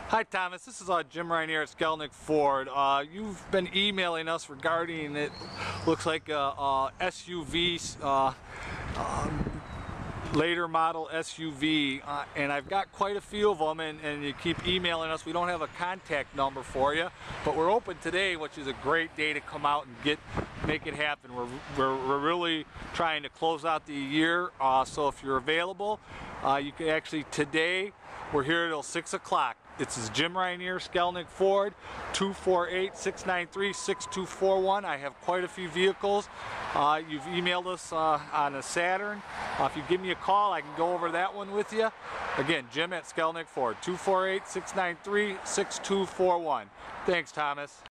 Hi Thomas, this is Jim Rainier at Skelnick Ford. You've been emailing us regarding it looks like a SUV, later model SUV, and I've got quite a few of them, and you keep emailing us. We don't have a contact number for you, but we're open today, which is a great day to come out and make it happen. We're really trying to close out the year, so if you're available, you can actually today, we're here till 6 o'clock. This is Jim Rainier, Skelnick Ford, 248-693-6241. I have quite a few vehicles. You've emailed us on a Saturn. If you give me a call, I can go over that one with you. Again, Jim at Skelnick Ford, 248-693-6241. Thanks, Thomas.